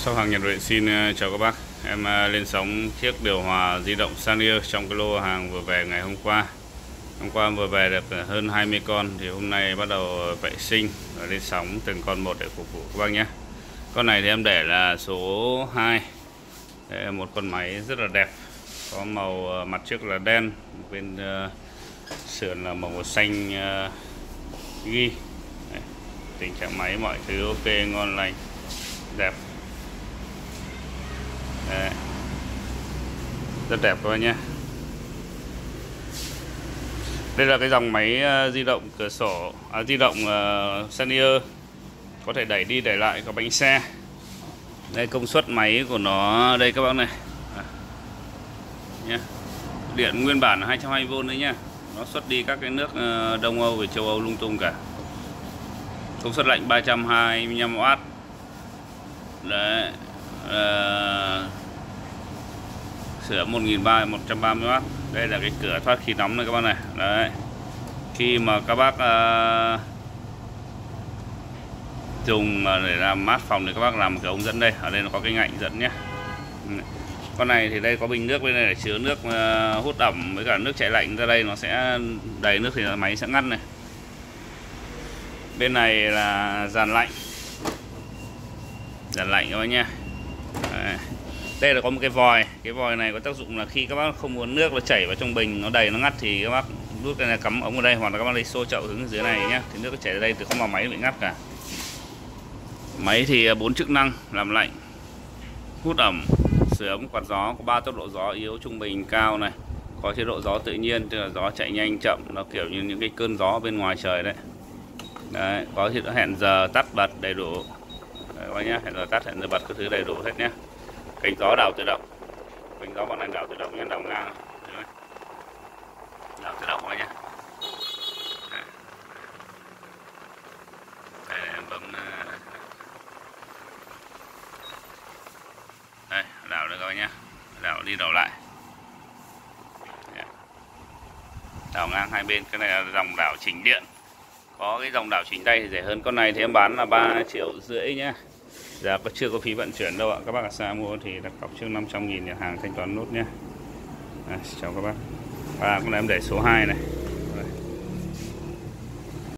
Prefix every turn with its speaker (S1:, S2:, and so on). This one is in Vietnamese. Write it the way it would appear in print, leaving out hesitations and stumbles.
S1: Shop hàng Nhật Vệ xin chào các bác. Em lên sóng chiếc điều hòa di động Sanyo trong cái lô hàng vừa về ngày hôm qua. Hôm qua vừa về được hơn 20 con, thì hôm nay bắt đầu vệ sinh và lên sóng từng con một để phục vụ các bác nhé. Con này thì em để là số 2. Đây là một con máy rất là đẹp, có màu mặt trước là đen, bên sườn là màu xanh ghi. Đây, tình trạng máy mọi thứ ok, ngon lành, đẹp. Đấy. Rất đẹp các bác nhé. Đây là cái dòng máy di động cửa sổ, di động Sanyo, có thể đẩy đi đẩy lại, có bánh xe. Đây công suất máy của nó đây các bác này. Nhé. Điện nguyên bản là 220V đấy nhá. Nó xuất đi các cái nước Đông Âu và châu Âu lung tung cả. Công suất lạnh 325W. Đấy. Sửa 1330W. Đây là cái cửa thoát khí nóng này các bác này. Đấy. Khi mà các bác dùng để làm mát phòng thì các bác làm cái ống dẫn đây. Ở đây nó có cái ngạnh dẫn nhé. Con này thì đây có bình nước bên này để chứa nước hút ẩm với cả nước chảy lạnh ra đây, nó sẽ đầy nước thì máy sẽ ngắt này. Bên này là dàn lạnh. Dàn lạnh các bác nhé. Đây là có một cái vòi này có tác dụng là khi các bác không muốn nước nó chảy vào trong bình nó đầy nó ngắt thì các bác rút cái này cắm ống vào đây, hoặc là các bác lấy xô chậu hướng dưới này nhé, thì nước nó chảy ra đây thì không vào máy bị ngắt cả. Máy thì 4 chức năng: làm lạnh, hút ẩm, sưởi ấm, quạt gió, có 3 tốc độ gió: yếu, trung bình, cao này. Có chế độ gió tự nhiên, tức là gió chạy nhanh chậm, nó kiểu như những cái cơn gió bên ngoài trời đấy. Đấy, có chế độ hẹn giờ tắt bật đầy đủ. Đấy, các bác nhé, hẹn giờ tắt, hẹn giờ bật các thứ đầy đủ hết nhé. Cánh gió đảo tự động, cánh gió bọn này đảo tự động nhé, đảo ngang, đảo tự động thôi nhé. Đây em bấm đây, đảo được rồi nhé, đảo đi đảo lại, đảo ngang hai bên. Cái này là dòng đảo chỉnh điện. Có cái dòng đảo chỉnh tay thì rẻ hơn. Con này thì em bán là 3,5 triệu nhé. Giờ chưa có phí vận chuyển đâu ạ. Các bác ở xa mua thì đặt cọc trước 500.000 nhà hàng thanh toán nốt nhé. Chào các bác. Và con này em để số 2 này.